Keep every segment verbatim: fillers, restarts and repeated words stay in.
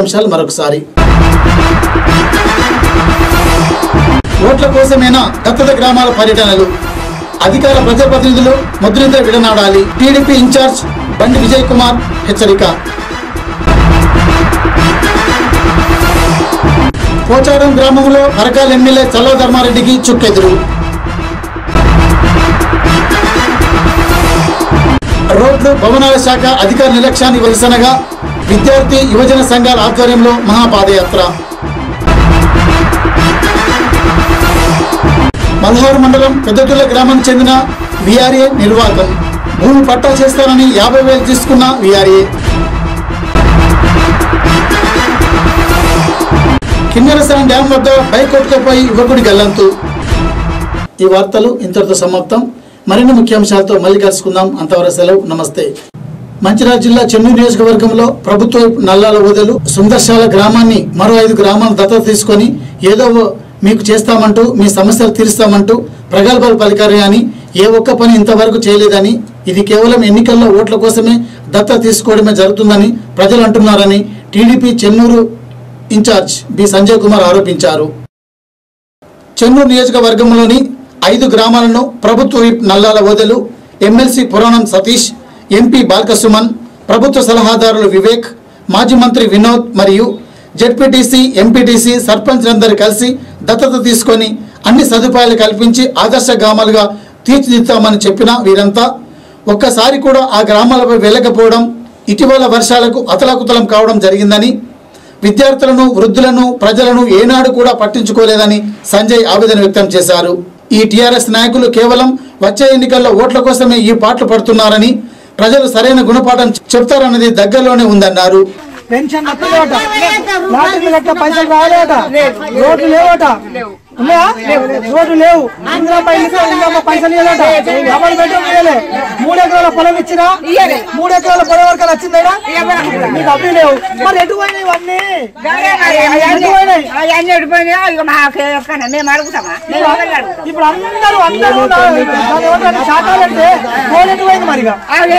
అంశాలు మరొకసారి. ఓట్ల కోసమేనా దత్తత గ్రామాల పర్యటనలు? అధికార ప్రజాప్రతినిధులు ముద్రిత విడనాడాలి. టీడీపీ ఇన్ఛార్జ్ బండి విజయ్ కుమార్ హెచ్చరిక. పోచారం గ్రామంలో పరకాల ఎమ్మెల్యే చల్ల ధర్మారెడ్డికి చుక్కెదురు. రోడ్లు భవనాల శాఖ అధికార నిర్లక్ష్యాన్ని నిరసనగా విద్యార్థి యువజన సంఘాల ఆధ్వర్యంలో మహాపాదయాత్ర. మల్హార్ మండలం పెద్దతుల గ్రామానికి చెందిన వీఆర్ఏ నిర్వాహకం భూమి పట్టా చేస్తానని యాభై వేలు తీసుకున్న వీఆర్ఏ. కిన్నెరసాని డ్యాం వద్ద బైక్ కొట్టుకుపోయి యువకుడి గల్లంతు. ఈ వార్తలు ఇంతటితో సమాప్తం. మరిన్ని ముఖ్యాంశాలతో మళ్ళీ కలుసుకుందాం. అంతవరకు సెలవు. నమస్తే. మంచిర్యాల జిల్లా చెన్నూరు నియోజకవర్గంలో ప్రభుత్వ నల్లాల ఓదెలు సుందర్శాల గ్రామాన్ని మరో ఐదు గ్రామాలను దత్తత తీసుకొని ఏదో మీకు చేస్తామంటూ మీ సమస్యలు తీరుస్తామంటూ ప్రగల్భాలు పలికారు అని ఏ ఒక్క పని ఇంతవరకు చేయలేదని, ఇది కేవలం ఎన్నికల్లో ఓట్ల కోసమే దత్తత తీసుకోవడమే జరుగుతుందని ప్రజలు అంటున్నారని TDP Chennur in charge B Sanjay Kumar ఆరోపించారు. చెన్నూరు నియోజకవర్గంలోని ఐదు గ్రామాలను ప్రభుత్వ విప్ నల్లాల ఓదెలు ఎమ్మెల్సీ పురాణం సతీష్, ఎంపీ బాల్కసుమన్, ప్రభుత్వ సలహాదారులు వివేక్, మాజీ మంత్రి వినోద్ మరియు జెడ్పీటీసీ ఎంపీటీసీ సర్పంచ్లందరూ కలిసి దత్తత తీసుకొని అన్ని సదుపాయాలు కల్పించి ఆదర్శ గ్రామాలుగా తీర్చిదిద్దామని చెప్పిన వీరంతా ఒక్కసారి కూడా ఆ గ్రామాలపై వెళ్ళకపోవడం, ఇటీవల వర్షాలకు అతలాకుతలం కావడం జరిగిందని, విద్యార్థులను వృద్ధులను ప్రజలను ఏనాడు కూడా పట్టించుకోలేదని సంజయ్ ఆవేదన వ్యక్తం చేశారు. ఈ టీఆర్ఎస్ నాయకులు కేవలం వచ్చే ఎన్నికల్లో ఓట్ల కోసమే ఈ పాటలు పడుతున్నారని, ప్రజలు సరైన గుణపాఠం చెప్తారన్నది దగ్గరలోనే ఉందన్నారు. పెన్షన్ పైసలు రాలేట, రోడ్లు లేవట, రోడ్లు లేవు, పైసలు ఇవ్వలేట, డబల్ బెడ్రూమ్ ఇవ్వలే, మూడు ఎకరాల పొలం ఇచ్చినా మూడు ఎకరాల పొలం వరకు వచ్చిందా మీకు అవి లేవు. మరి ఎటు పోయినాయి ఇవన్నీ? ఇప్పుడు అందరూ అందరూ శాతాలంటే కోడి ఎటు పోయింది? మరి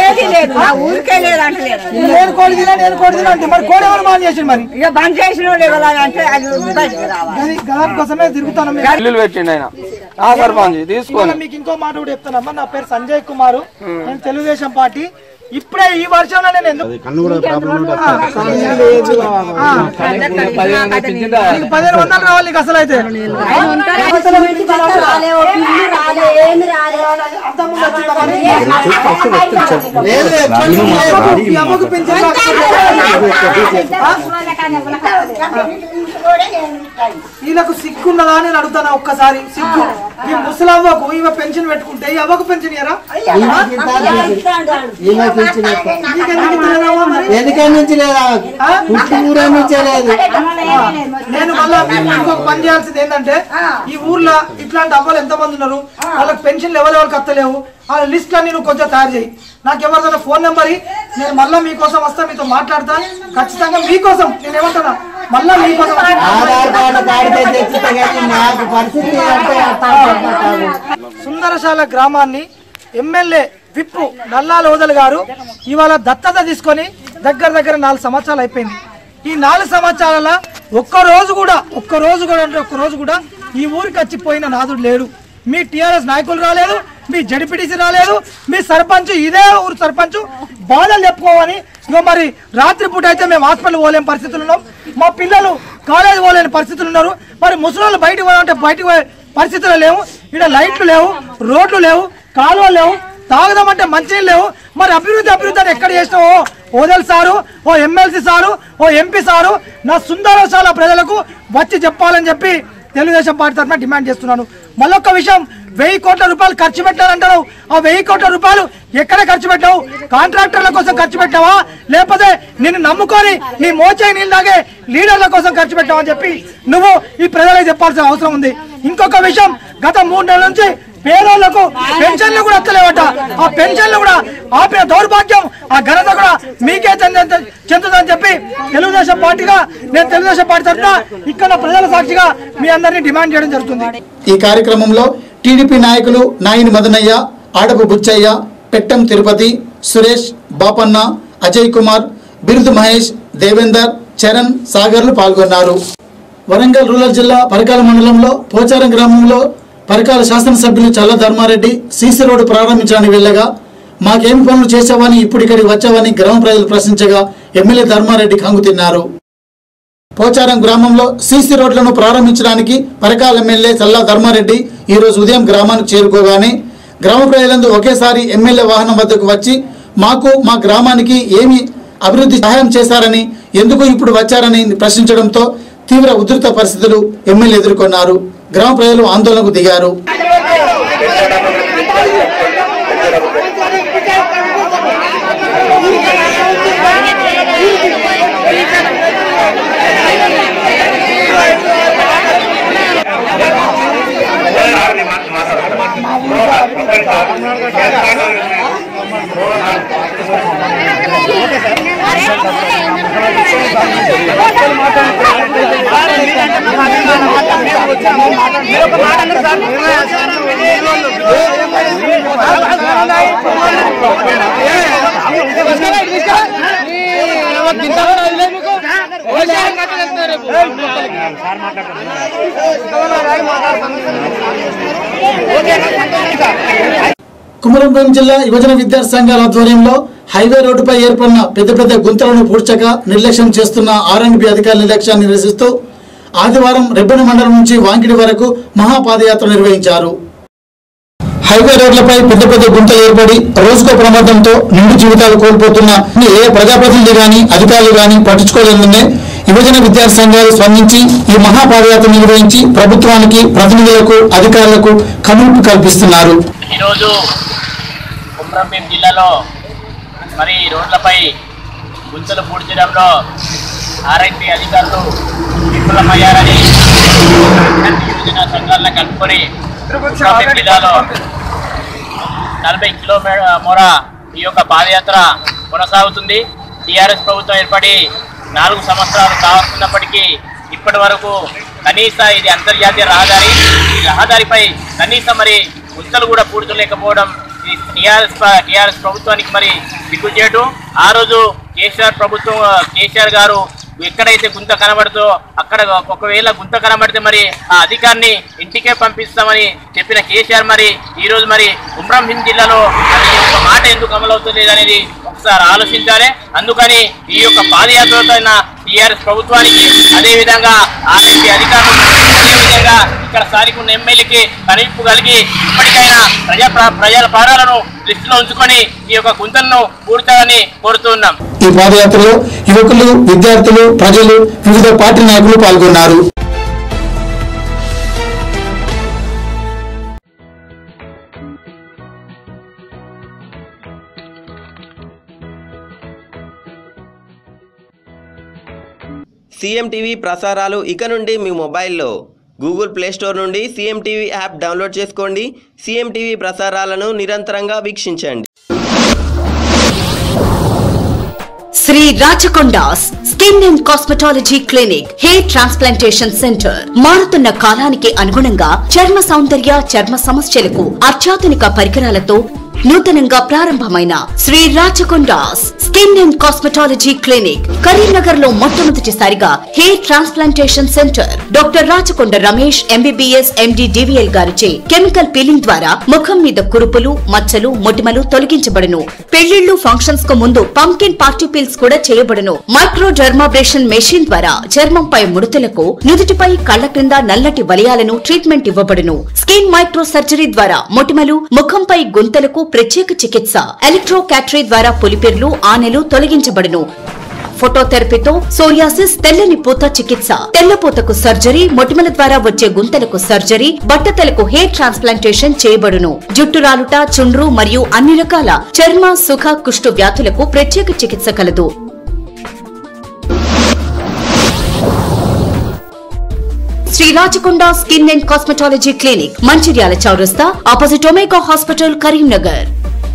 నేను కోడి తినా నేను కోడి తినా అంటే మరి కోడి ఎవరు బంద్ చేసిండు? మరి ఇక బంద్ చేసిన కోసమే తిరుగుతాను. మీకు ఇంకో మాట కూడా చెప్తానమ్మా. నా పేరు సంజయ్ కుమార్, నేను తెలుగుదేశం పార్టీ. ఇప్పుడే ఈ వర్షంలో నేను ఎందుకు పదిహేను వందలు రావాలి నీకు అసలు అయితే వీళ్ళకు సిగ్గున్నదా నేను అడుగుతాను ఒక్కసారి. సిగ్గు ఈ ముసలవ్వకు ఈమె పెన్షన్ పెట్టుకుంటే ఈ అవ్వకు పెన్షన్ ఇయ్యరా? నేను మళ్ళా ఇంకొక పని చేయాల్సింది ఏంటంటే, ఈ ఊర్లో ఇట్లాంటి అవ్వలు ఎంత మంది ఉన్నారు, వాళ్ళకి పెన్షన్లు ఎవరెవరికి వస్తలేవు, ఆ లిస్ట్ అన్ని నువ్వు కొంచెం తయారు చేయి. నాకు ఎవరిదైనా ఫోన్ నెంబర్ నేను మళ్ళీ మీకోసం వస్తా, మీతో మాట్లాడతా. ఖచ్చితంగా మీకోసం నేను ఏమంటున్నా, మళ్ళా మీకోసం సుందరశాల గ్రామాన్ని ఎమ్మెల్యే విప్పు నల్లాల ఓదెలు గారు ఇవాళ దత్తత తీసుకొని దగ్గర దగ్గర నాలుగు సంవత్సరాలు అయిపోయింది. ఈ నాలుగు సంవత్సరాల ఒక్కరోజు కూడా ఒక్కరోజు కూడా అంటే ఒక్కరోజు కూడా ఈ ఊరికి వచ్చిపోయిన నాదుడు లేడు. మీ టీఆర్ఎస్ నాయకులు రాలేదు, మీ జడ్పీటీసీ రాలేదు, మీ సర్పంచ్ ఇదే ఊరు సర్పంచ్ బాధలు చెప్పుకోవని ఇగో మరి రాత్రి పూట అయితే మేము హాస్పిటల్ పోలేని పరిస్థితులు ఉన్నాం, మా పిల్లలు కాలేజీ పోలేని పరిస్థితులు ఉన్నారు. మరి ముసలి బయటకు పోవాలంటే బయటకు పోయే పరిస్థితులు లేవు. ఇక్కడ లైట్లు లేవు, రోడ్లు లేవు, కాలువలు లేవు, తాగదామంటే మంచినీళ్ళు లేవు. మరి అభివృద్ధి అభివృద్ధి అని ఎక్కడ చేసినావో ఓదెల్ సారు, ఓ ఎమ్మెల్సీ సారు, ఓ ఎంపీ సారు నా సుందరశాల ప్రజలకు వచ్చి చెప్పాలని చెప్పి తెలుగుదేశం పార్టీ తరఫున డిమాండ్ చేస్తున్నాను. మళ్ళొక్క విషయం, వెయ్యి కోట్ల రూపాయలు ఖర్చు పెట్టారంటారు. ఆ వెయ్యి కోట్ల రూపాయలు ఎక్కడ ఖర్చు పెట్టావు? కాంట్రాక్టర్ల కోసం ఖర్చు పెట్టావా, లేకపోతే నిన్ను నమ్ముకొని నీ మోచేయి నీళ్ళు తాగే లీడర్ల కోసం ఖర్చు పెట్టావా అని చెప్పి నువ్వు ఈ ప్రజలకు చెప్పాల్సిన అవసరం ఉంది. ఇంకొక విషయం, గత మూడు నెలల నుంచి పేదోళ్లకు పెన్షన్లు కూడా వస్తలేవట. ఆ పెన్షన్లు కూడా ఆపిన దౌర్భాగ్యం, ఆ ఘనత కూడా మీకే చెందుతుందని చెప్పి తెలుగుదేశం పార్టీగా నేను తెలుగుదేశం పార్టీ తరఫున ఇక్కడ ప్రజల సాక్షిగా మీ అందరినీ డిమాండ్ చేయడం జరుగుతుంది. ఈ కార్యక్రమంలో టీడీపీ నాయకులు నాయిని మదనయ్య, ఆడపు బుచ్చయ్య, పెట్టం తిరుపతి, సురేష్, బాపన్న, అజయ్ కుమార్, బిరుదు మహేష్, దేవేందర్, చరణ్, సాగర్లు పాల్గొన్నారు. వరంగల్ రూరల్ జిల్లా పరకాల మండలంలో పోచారం గ్రామంలో పరకాల శాసనసభ్యులు చల్ల ధర్మారెడ్డి సీసీ రోడ్డు ప్రారంభించడానికి వెళ్ళగా మాకేమి పనులు చేసావని ఇప్పుడు ఇక్కడికి వచ్చావని గ్రామ ప్రజలు ప్రశ్నించగా ఎమ్మెల్యే ధర్మారెడ్డి కంగు తిన్నారు. పోచారం గ్రామంలో సీసీ రోడ్లను ప్రారంభించడానికి పరకాల ఎమ్మెల్యే చల్ల ధర్మారెడ్డి ఈ రోజు ఉదయం గ్రామానికి చేరుకోగానే గ్రామ ప్రజలందరూ ఒకేసారి ఎమ్మెల్యే వాహనం వద్దకు వచ్చి మాకు మా గ్రామానికి ఏమి అభివృద్ధి సహాయం చేశారని, ఎందుకు ఇప్పుడు వచ్చారని ప్రశ్నించడంతో తీవ్ర ఉధృత పరిస్థితులు ఎమ్మెల్యే ఎదుర్కొన్నారు. గ్రామ ప్రజలు ఆందోళనకు దిగారు. కుమరంభీం జిల్లా యువజన విద్యార్థి సంఘాల ఆధ్వర్యంలో హైవే రోడ్డుపై ఏర్పడిన పెద్ద పెద్ద గుంతలను పూడ్చక నిర్లక్ష్యం చేస్తున్న ఆర్ అండ్ బి అధికారుల నిర్లక్ష్యాన్ని నిరసిస్తూ ఆదివారం రెబ్బెన మండలం నుంచి వాంకిడి వరకు మహాపాదయాత్ర నిర్వహించారు. హైవే రోడ్లపై పెద్ద పెద్ద గుంతలు ఏర్పడి రోజుకో ప్రమాదంతో నిండు జీవితాలు కోల్పోతున్న ఏ ప్రజాప్రతినిధి గాని అధికారులు గాని పట్టించుకోలేదనే యువజన విద్యార్థి సంఘాలు స్పందించి ఈ మహాపాదయాత్ర నిర్వహించి ప్రభుత్వానికి, ప్రతినిధులకు, అధికారులకు కనువిప్పు కల్పిస్తున్నారు. ఈరోజు కుమ్రంభీం జిల్లాలో మరి రోడ్లపై గుంతలు పూడ్చడంలో ఆర్ఐపి అధికారులు విఫలమయ్యారని యువజన సంఘాలను కలుపుకొని కుమ్రంభీం జిల్లాలో నలభై కిలోమీటర్ మొర ఈ యొక్క పాదయాత్ర కొనసాగుతుంది. టీఆర్ఎస్ ప్రభుత్వం ఏర్పడి నాలుగు సంవత్సరాలు కావస్తున్నప్పటికీ ఇప్పటి వరకు కనీస ఇది అంతర్జాతీయ రహదారి, ఈ రహదారిపై కనీసం మరి గుంతలు కూడా పూడ్చలేకపోవడం ఈ టీఆర్ఎస్ టీఆర్ఎస్ ప్రభుత్వానికి మరి దిగ్గు చేయడం. ఆ రోజు కేసీఆర్ ప్రభుత్వం కేసీఆర్ గారు ఎక్కడైతే గుంత కనబడుతో అక్కడ ఒకవేళ గుంత కనబడితే మరి ఆ అధికారిని ఇంటికే పంపిస్తామని చెప్పిన కేసీఆర్ మరి ఈరోజు మరి కుమ్రంభీం జిల్లాలో ఒక మాట ఎందుకు అమలవుతుంది అనేది ఒకసారి ఆలోచించాలి. అందుకని ఈ యొక్క పాదయాత్ర టీఆర్ఎస్ ప్రభుత్వానికి, అదేవిధంగా ఆర్ఎంపీ అధికారులు, అదేవిధంగా ఇక్కడ స్థానికున్న ఎమ్మెల్యేకి కనిపింపు కలిగి ఇప్పటికైనా ప్రజా ప్రజల ప్రాణాలను దృష్టిలో ఉంచుకొని ఈ యొక్క గుంతలను పూడ్చాలని కోరుతున్నాం. ఈ పాదయాత్రలో యువకులు, విద్యార్థులు, ప్రజలు, వివిధ పార్టీ నాయకులు పాల్గొన్నారు. సీఎంటీవీ ప్రసారాలు ఇక నుండి మీ మొబైల్లో గూగుల్ ప్లే స్టోర్ నుండి సీఎంటీవీ యాప్ డౌన్లోడ్ చేసుకోండి. సీఎంటీవీ ప్రసారాలను నిరంతరంగా వీక్షించండి. Shri Rachakondas skin and cosmetology clinic, hair transplantation centre. మారుతున్న కాలానికి అనుగుణంగా చర్మ సౌందర్య, చర్మ సమస్యలకు అత్యాధునిక పరికరాలతో నూతనంగా ప్రారంభమైన Shri Rachakondas skin and cosmetology clinic Karimnagar లో మొట్టమొదటిసారిగా hair transplantation centre. Doctor Rachakonda Ramesh MBBS MD DVL గారిచే కెమికల్ పీలింగ్ ద్వారా ముఖం మీద కురుపులు, మచ్చలు, మొటిమలు తొలగించబడును. పెళ్లిళ్లు, ఫంక్షన్స్ కు ముందు పంకిన్ పార్టీ పీల్స్ కూడా చేయబడును. మైక్రో డర్మాబ్రేషన్ మెషిన్ ద్వారా చర్మంపై ముడతలకు, నుదుటిపై, కళ్ల క్రింద నల్లటి వలయాలను ట్రీట్మెంట్ ఇవ్వబడును. స్కిన్ మైక్రో సర్జరీ ద్వారా మొటిమలు, ముఖంపై గుంతలకు ప్రత్యేక చికిత్స. ఎలక్ట్రో క్యాటరీ ద్వారా పులిపిర్లు, ఆనెలు తొలగించబడును. ఫోటోథెరపీతో సోరియాసిస్, తెల్లని పూత చికిత్స, తెల్లపూతకు సర్జరీ, మొటిమల ద్వారా వచ్చే గుంతలకు సర్జరీ, బట్టతలకు హెయిర్ ట్రాన్స్ప్లాంటేషన్ చేయబడును. జుట్టు రాలుట, చుండ్రు మరియు అన్ని రకాల చర్మ, సుఖ, కుష్టు వ్యాధులకు ప్రత్యేక చికిత్స కలదు. Shri Rachakonda skin and cosmetology clinic, Mancherial చౌరస్తా, opposite Omega hospital, Karimnagar.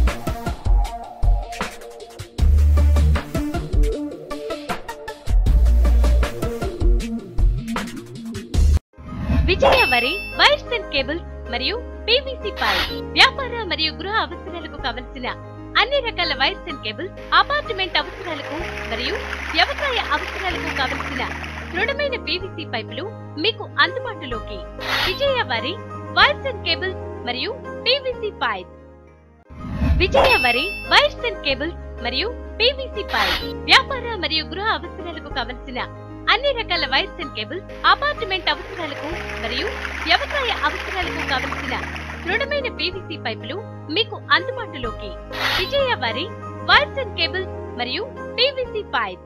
Vijaya వరి వైర్స్ అండ్ కేబుల్స్ మరియు పీవీసీ పైప్, వ్యాపార మరియు గృహ అవసరాలకు కావలసిన అన్ని రకాల వైర్స్ అండ్ కేబుల్స్, అపార్ట్మెంట్ అవసరాలకు మరియు వ్యవసాయ అవసరాలకు కావలసిన దృఢమైన పీవీసీ పైపులు మీకు అందుబాటులోకి. విజయ వారి వైర్స్ అండ్ కేబుల్స్ మరియు పీవీసీ పైప్. విజయ వారి వైర్స్ అండ్ కేబుల్స్ మరియు పీవీసీ పైప్ వ్యాపార మరియు గృహ అవసరాలకు కావలసిన అన్ని రకాల వైర్స్ అండ్ కేబుల్స్, అపార్ట్మెంట్ అవసరాలకు మరియు వ్యవసాయ అవసరాలకు కావలసిన దృఢమైన పీవీసీ పైపులు మీకు అందుబాటులోకి. విజయ వారి వైర్స్ అండ్ కేబుల్స్ మరియు పీవీసీ పైప్.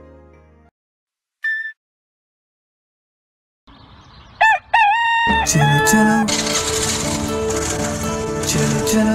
చలో చలో చలో చలో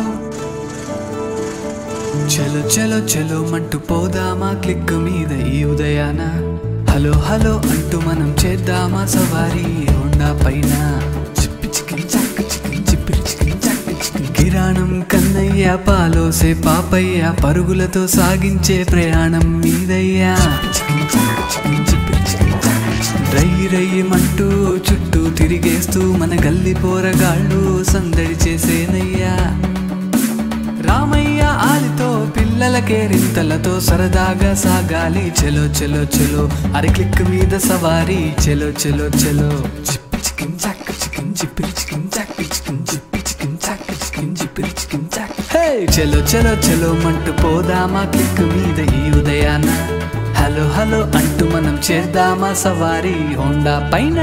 చలో చలో చలో మంటూ పోదామా క్లిక్ మీద ఈ ఉదయాన. హలో హలో అంటూ మనం చేద్దామా సవారీ హోండా పైన. చిప్పి చికిన్ చక్క చికిన్ చిప్పిరి చికిన్ చక్క చికిన్. కిరాణం కన్నయ్య పాలోసే పాపయ్య పరుగులతో సాగించే ప్రయాణం మీదయ్యా. చికిన్ చక్క చికిన్ చిప్పిరి చికిన్ చక్క చికిన్. రై రయ్యమంటూ చుట్టూ తిరిగేస్తూ మన గల్లి పోరగాళ్ళు సందడి చేసేనయ్యా. రామయ్య ఆలితో పిల్లలకే రింతలతో సరదాగా సాగాలి. చలో చలో చలో అరి క్లిక్ మీద సవారీ. చలో చలో చలో చిప్పి చికిన్ చాక్ చికిన్ చిప్పిరి చికిన్ చాక్ చికిన్ చిప్పి చికిన్ చాక్ చికిన్ చిప్పిరి చికిన్ చాక్. హే చలో చలో చలో మంటూ పోదామా క్లిక్ మీద ఈ ఉదయాన. హలో హలో అంటూ మనం చేద్దామా సవారీ హోండా పైన.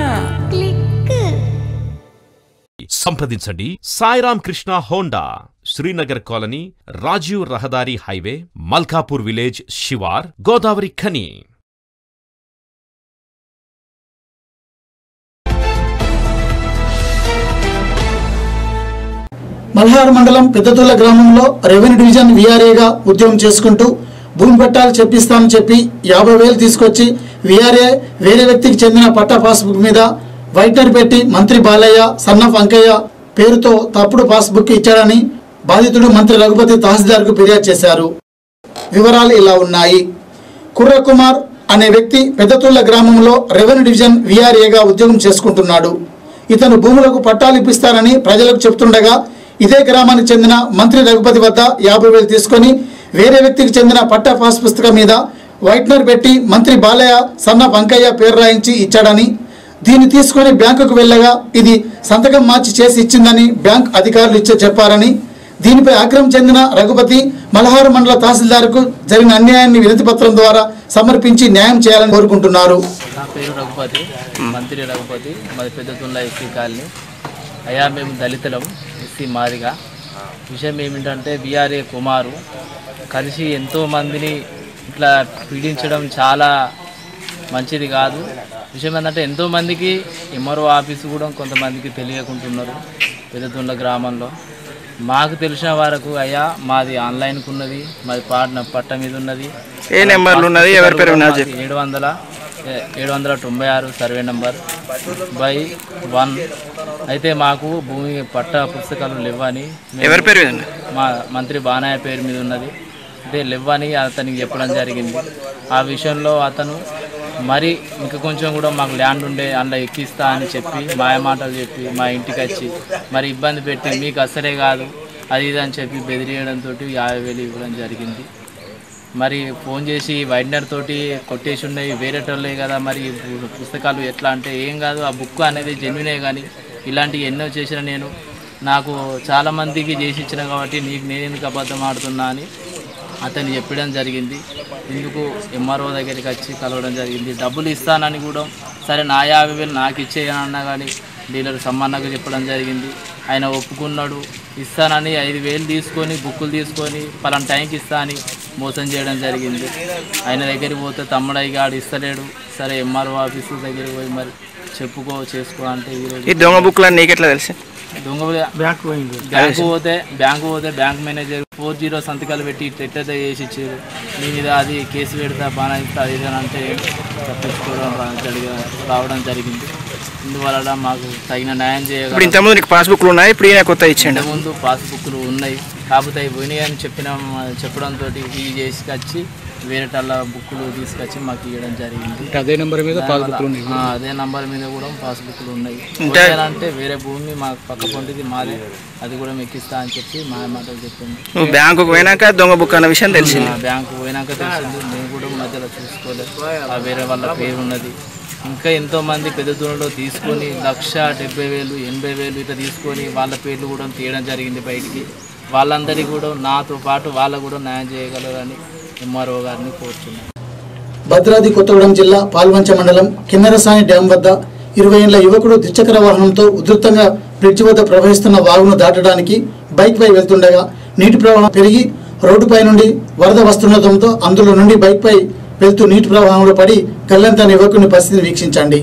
సంప్రదించండి సాయిరామ్ కృష్ణ హోండా, శ్రీనగర్ కాలనీ, రాజీవ్ రహదారి హైవే, మల్కాపూర్ విలేజ్, శివార్, గోదావరి ఖని. మల్హార్ మండలం పెద్దతుల గ్రామంలో రెవెన్యూ డివిజన్ వీఆర్ఏగా ఉద్యోగం చేసుకుంటూ భూమి పట్టాలు చెప్పిస్తానని చెప్పి యాభై వేలు తీసుకొచ్చి వీఆర్ఏ వేరే వ్యక్తికి చెందిన పట్టా పాస్బుక్ మీద వైట్నర్ పెట్టి మంత్రి బాలయ్య సన్నఫ్ అంకయ్య పేరుతో తప్పుడు పాస్బుక్ ఇచ్చాడని బాధితుడు మంత్రి రఘుపతి తహసీల్దార్కు ఫిర్యాదు చేశారు. వివరాలు ఇలా ఉన్నాయి. కుర్రకుమార్ అనే వ్యక్తి పెద్దతుళ్ల గ్రామంలో రెవెన్యూ డివిజన్ వీఆర్ఏగా ఉద్యోగం చేసుకుంటున్నాడు. ఇతను భూములకు పట్టాలు ఇప్పిస్తారని ప్రజలకు చెప్తుండగా ఇదే గ్రామానికి చెందిన మంత్రి రఘుపతి వద్ద యాభై వేలు తీసుకొని వేరే వ్యక్తికి చెందిన పట్టా పాస్ పుస్తకం మీద వైట్నర్ పెట్టి మంత్రి బాలయ్య సన్నఫ్ అంకయ్య పేరు రాయించి ఇచ్చాడని, దీన్ని తీసుకొని బ్యాంకుకు వెళ్ళగా ఇది సంతకం మార్చి చేసి ఇచ్చిందని బ్యాంక్ అధికారులు ఇచ్చే చెప్పారని, దీనిపై ఆగ్రహం చెందిన రఘుపతి మల్హార్ మండల తహసీల్దార్కు జరిగిన అన్యాయాన్ని వినతి పత్రం ద్వారా సమర్పించి న్యాయం చేయాలని కోరుకుంటున్నారు. నా పేరు రఘుపతి, మంత్రి రఘుపతి, మాది పెద్దతుల్లా ఎస్సీ కాలనీ. అయ్యా మేము దళితులం, ఎస్సీ మాదిగా. విషయం ఏమిటంటే బీఆర్ఏ కుమారు కలిసి ఎంతోమందిని ఇట్లా పీడించడం చాలా మంచిది కాదు. విషయం ఏంటంటే ఎంతోమందికి ఎంఆర్ఓ ఆఫీసు కూడా కొంతమందికి తెలియకుంటున్నారు పెద్దతుల్ల గ్రామంలో. మాకు తెలిసిన వరకు అయ్యా మాది ఆన్లైన్కు ఉన్నది, మాది పాట పట్ట మీద ఉన్నది. ఏ నెంబర్లు ఉన్నది, ఎవరి పేరు ఉన్నది? ఏడు వందల ఏడు వందల తొంభై ఆరు సర్వే నెంబర్ బై వన్. అయితే మాకు భూమి పట్ట పుస్తకాలు లేవని, ఎవరి పేరు మా మంత్రి బానయ్య పేరు మీద ఉన్నది, అయితే లేవని అతనికి చెప్పడం జరిగింది. ఆ విషయంలో అతను మరి ఇంకా కొంచెం కూడా మాకు ల్యాండ్ ఉండే అందులో ఎక్కిస్తా అని చెప్పి మాయమాటలు చెప్పి మా ఇంటికి వచ్చి మరి ఇబ్బంది పెట్టి మీకు అసలే కాదు అది ఇది అని చెప్పి బెదిరియడంతో యాభై వేలు ఇవ్వడం జరిగింది. మరి ఫోన్ చేసి వైట్నర్ తోటి కొట్టేసి ఉన్నాయి వేరేటోళ్ళే కదా, మరి పుస్తకాలు ఎట్లా అంటే ఏం కాదు, ఆ బుక్ అనేది జెన్యునే, కానీ ఇలాంటివి ఎన్నో చేసిన నేను నాకు చాలామందికి చేసి ఇచ్చిన కాబట్టి నీకు నేను ఎందుకు అబద్ధం ఆడుతున్నా అని అతను చెప్పడం జరిగింది. ఇందుకు ఎంఆర్ఓ దగ్గరికి వచ్చి కలవడం జరిగింది. డబ్బులు ఇస్తానని కూడా సరే నా యాభై వేలు నాకు ఇచ్చేయనన్నా కానీ డీలర్ సమ్మన్నకు చెప్పడం జరిగింది. ఆయన ఒప్పుకున్నాడు, ఇస్తానని ఐదు వేలు తీసుకొని బుక్కులు తీసుకొని పలానా టైంకి ఇస్తా అని మోసం చేయడం జరిగింది. ఆయన దగ్గరికి పోతే తమ్ముడయ్య గాడు ఇస్తలేడు. సరే ఎంఆర్ఓ ఆఫీసు దగ్గరికి పోయి మరి చెప్పుకో చేసుకో అంటే ఈరోజు ఈ దొంగ బుక్లు నీకు ఎట్లా తెలిసి? దొంగ బ్యాంకు పోయింది. బ్యాంకు పోతే బ్యాంకు పోతే బ్యాంక్ మేనేజర్ ఫోర్ జీరో సంతకాలు పెట్టి ఎట్లయితే చేసి ఇచ్చారు. నీ మీద అది కేసు పెడతా బాగా ఇస్తా అది అంటే తప్పించుకోవడం జరిగి రావడం జరిగింది. ఇందువల్ల మాకు తగిన న్యాయం చేయాలి. ఇంతకుముందు నీకు పాస్బుక్లు ఉన్నాయి, ఇప్పుడు కొత్త ఇచ్చిండు. ముందు పాస్బుక్లు ఉన్నాయి, కాకపోతే అవి పోయినాయి అని చెప్పిన చెప్పడంతో ఇవి చేసుకొచ్చి వేరేటల్ల బుక్కులు తీసుకొచ్చి మాకు ఇవ్వడం జరిగింది. అదే నెంబర్ మీద పాస్బుక్లు ఉన్నాయి. అదే నెంబర్ మీద కూడా పాస్బుక్లు ఉన్నాయి. అంటే వేరే భూమి మాకు పక్క పొంటిది మాది, అది కూడా ఎక్కిస్తా అని చెప్పి మా మాటలు చెప్పింది. బ్యాంకుకు పోయినాక దొంగ బుక్ అన్న విషయం తెలిసింది. బ్యాంకు పోయినాక తెలిసింది. మేము కూడా మధ్యలో చూసుకోలేదు. ఆ వేరే వాళ్ళ పేరు ఉన్నది. ఇంకా ఎంతో మంది పెద్ద దూరంలో తీసుకొని లక్ష డెబ్బై వేలు ఎనభై వేలు ఇట్లా తీసుకొని వాళ్ళ పేర్లు కూడా తీయడం జరిగింది బయటికి. వాళ్ళందరికీ కూడా నాతో పాటు వాళ్ళకు కూడా న్యాయం చేయగలరని ఎంఆర్ఓ గారిని కోరుతున్నాను. భద్రాద్రి కొత్తగూడెం జిల్లా పాల్వంచ మండలం కిన్నెరసాని డ్యాం వద్ద ఇరవై ఏళ్ల యువకుడు ద్విచక్ర వాహనంతో ఉధృతంగా బ్రిడ్జి వద్ద ప్రవహిస్తున్న వాగును దాటడానికి బైక్ పై వెళ్తుండగా నీటి ప్రవాహం పెరిగి రోడ్డుపై నుండి వరద వస్తుండటంతో అందులో నుండి బైక్ పై వెళ్తూ నీటి ప్రవాహంలో పడి గల్లంతైన యువకుని పరిస్థితిని వీక్షించండి.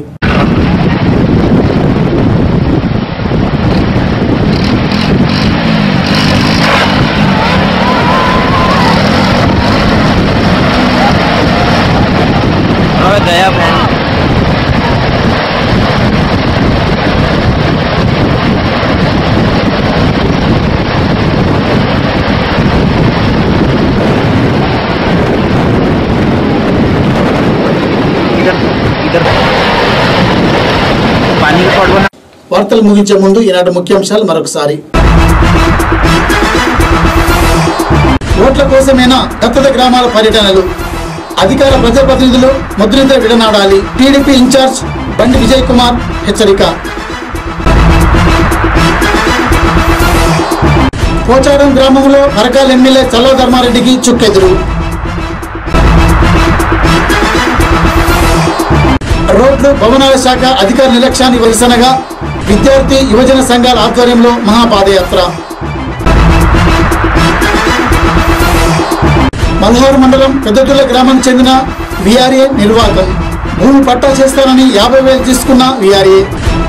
వార్తలు ముగించే ముందు ఈనాటి ముఖ్యాంశాలు మరొకసారి. ఓట్ల కోసమేనా దత్తత గ్రామాల పర్యటనలు? అధికార ప్రజాప్రతినిధులు ముద్రిత విడనాడాలి. టీడీపీ ఇన్ఛార్జ్ బండి విజయ్ కుమార్ హెచ్చరిక. పోచారం గ్రామంలో మరకాల్ ఎమ్మెల్యే చల్ల ధర్మారెడ్డికి చుక్కెదురు. రోడ్లు భవనాల శాఖ అధికార నిర్లక్ష్యాన్ని నిరసనగా విద్యార్థి యువజన సంఘాల ఆధ్వర్యంలో మహాపాదయాత్ర. మల్హార్ మండలం పెద్దతుల గ్రామానికి చెందిన విఆర్ఏ నిర్వాహకం భూమి పట్టా చేస్తానని యాభై వేలు తీసుకున్న విఆర్ఏ.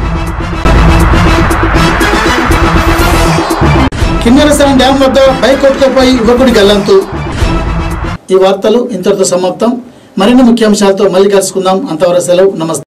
కిన్నెరసాని డ్యాం వద్ద బైక్ కొట్టుకుపోయి యువకుడి గల్లంతు. ఈ వార్తలు ఇంతటితో సమాప్తం. మరిన్ని ముఖ్యాంశాలతో మళ్ళీ కలుసుకుందాం. అంతవరకు సెలవు. నమస్తే.